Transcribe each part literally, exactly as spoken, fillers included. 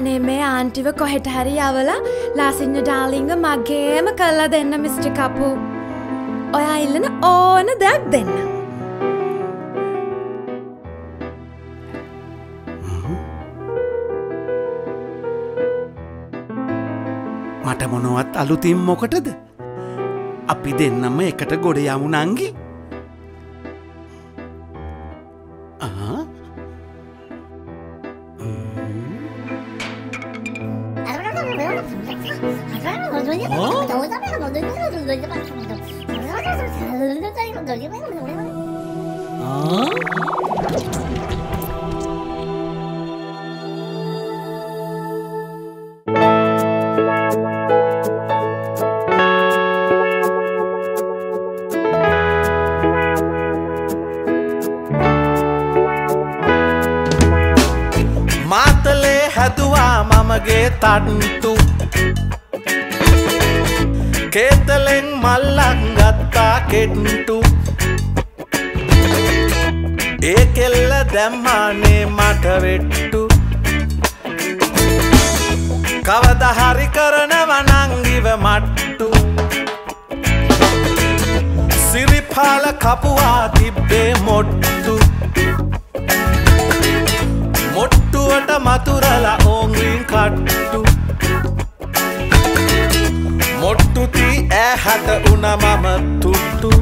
අනේ මේ ආන්ටිව කොහෙට හරි යවලා ලාසින්‍ය ඩාර්ලින්ග මගේම කළා දෙන්න මිස්ටර් කපු. ඔයා ඉල්ලන ඕන දෙයක් දෙන්න. මට මොනවත් අලුතින් මොකටද? අපි දෙන්නම එකට ගොඩ යමු නංගි. ආ මාතලේ හැදුවා මමගේ තට්ටු කේතලෙන් මල්ලක් ගත්තා කෙට්ටු ඒ කෙල්ල දැම්මානේ මට වෙට්ටු කවදා හරි කරනව නංගිව මට්ටු සිරිපාල කපුවා තිබ්බේ මොට්ටු මොට්ටුවට මතුරලා ඕංග්‍රීන් කට්ටු මොට්ටුති ඇහැට උන මම තුට්ටු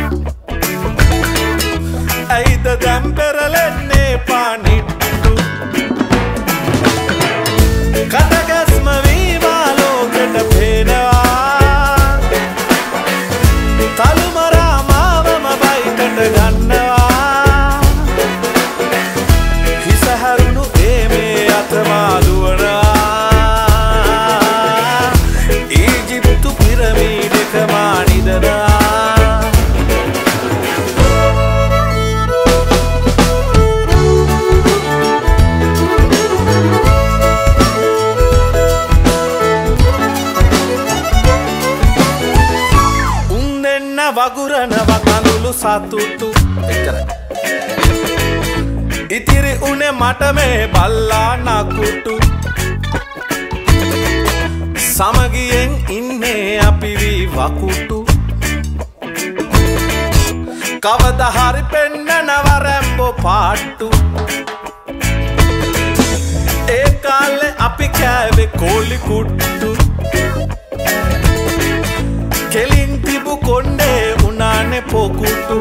ඇයිද දැම් පෙරලෙන්නේ පානිට්ටු කටගැස්ම වීමා ලෝකෙට පේනවා තලුමරා මාවම බයිකට ගන්නවා හිසහැරුණු ඒ මේ අතමාදුවනා ඊජිප්තු පිරමීඩක මානිදනා වගුරන වකඳුළු සතුටු එච්චරයි. ඉතිරි උනේ මට මේ බල්ලා නකුටු සමගියෙන් ඉන්නේ අපි වී වකුටු කවදා හරි පෙන්නනව රැම්බෝ පාට්ටු ඒ කාලේ අපි කෑවේ කෝලි කුට්ටු කෙලින් තිබු කොණ්ඩේ උනානේ පොකුටු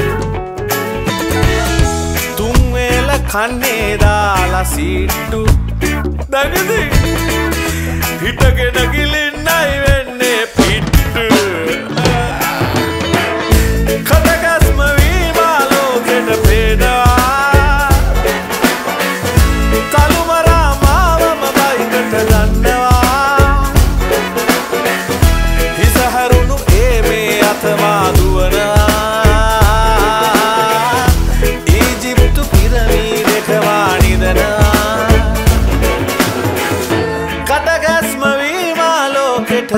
තුන්වේල කන්නේ දාලා සීට්ටු දගදි හිටගෙන ගිලින්නයි වෙන්නේ පිට්ටු කටගස්ම වීමා ලෝකෙට පේනවා තලුමරා මාවම බයිකට ගන්නවා හිසහැරුණු ඒ මේ අතමාදුවනා ඊජිප්තු පිරමීඩක වානිදනා කටගැස්ම වීමා ලෝකෙට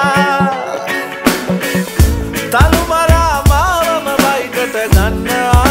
පේනවා තලුමරා මාවම බයිකට ගන්නවා